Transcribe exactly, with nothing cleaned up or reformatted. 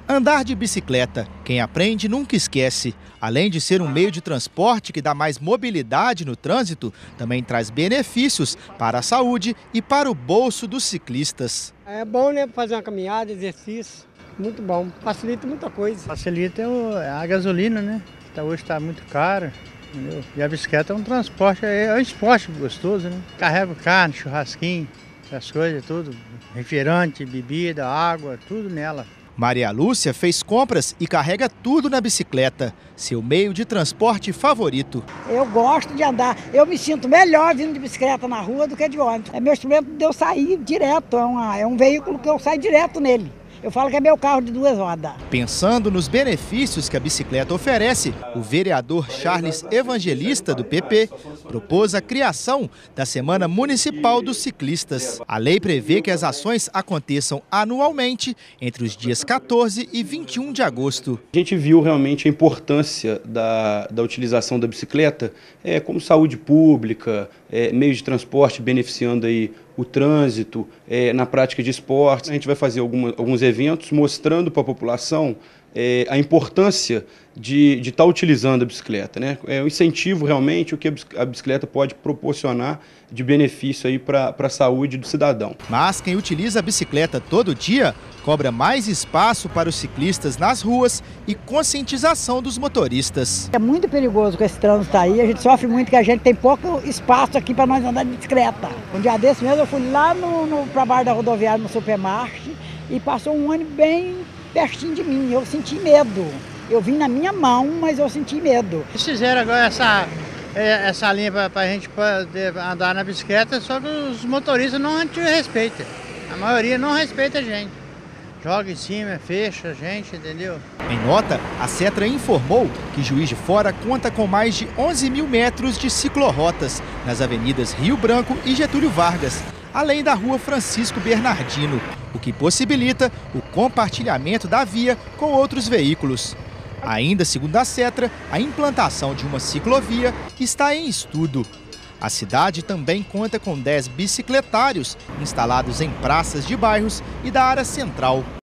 Andar de bicicleta, quem aprende nunca esquece. Além de ser um meio de transporte que dá mais mobilidade no trânsito, também traz benefícios para a saúde e para o bolso dos ciclistas. É bom, né, fazer uma caminhada, exercício, muito bom, facilita muita coisa. Facilita a gasolina, né, que hoje está muito cara, entendeu? E a bicicleta é um transporte, é um esporte gostoso, né, carrega carne, churrasquinho, as coisas, tudo, refrigerante, bebida, água, tudo nela. Maria Lúcia fez compras e carrega tudo na bicicleta, seu meio de transporte favorito. Eu gosto de andar, eu me sinto melhor vindo de bicicleta na rua do que de ônibus. É meu instrumento de eu sair direto, é, uma, é um veículo que eu saio direto nele. Eu falo que é meu carro de duas rodas. Pensando nos benefícios que a bicicleta oferece, o vereador Charles Evangelista, do P P, propôs a criação da Semana Municipal dos Ciclistas. A lei prevê que as ações aconteçam anualmente entre os dias quatorze e vinte e um de agosto. A gente viu realmente a importância da, da utilização da bicicleta é, como saúde pública, é, meio de transporte beneficiando aí o trânsito, é, na prática de esportes. A gente vai fazer alguma, alguns eventos mostrando para a população é, a importância de estar tá utilizando a bicicleta, né? É um incentivo realmente o que a bicicleta pode proporcionar de benefício aí para a saúde do cidadão. Mas quem utiliza a bicicleta todo dia cobra mais espaço para os ciclistas nas ruas e conscientização dos motoristas. É muito perigoso com esse trânsito aí, a gente sofre muito que a gente tem pouco espaço aqui para nós andar de bicicleta. Um dia desse mesmo eu fui lá no, no, para a barra da rodoviária, no supermarket, e passou um ônibus bem pertinho de mim, eu senti medo. Eu vim na minha mão, mas eu senti medo. Eles fizeram agora essa, essa linha para a gente poder andar na bicicleta, só que os motoristas não respeitam. A maioria não respeita a gente. Joga em cima, fecha a gente, entendeu? Em nota, a Cetra informou que Juiz de Fora conta com mais de onze mil metros de ciclorrotas nas avenidas Rio Branco e Getúlio Vargas, além da rua Francisco Bernardino, o que possibilita o compartilhamento da via com outros veículos. Ainda segundo a Cetra, a implantação de uma ciclovia está em estudo. A cidade também conta com dez bicicletários instalados em praças de bairros e da área central.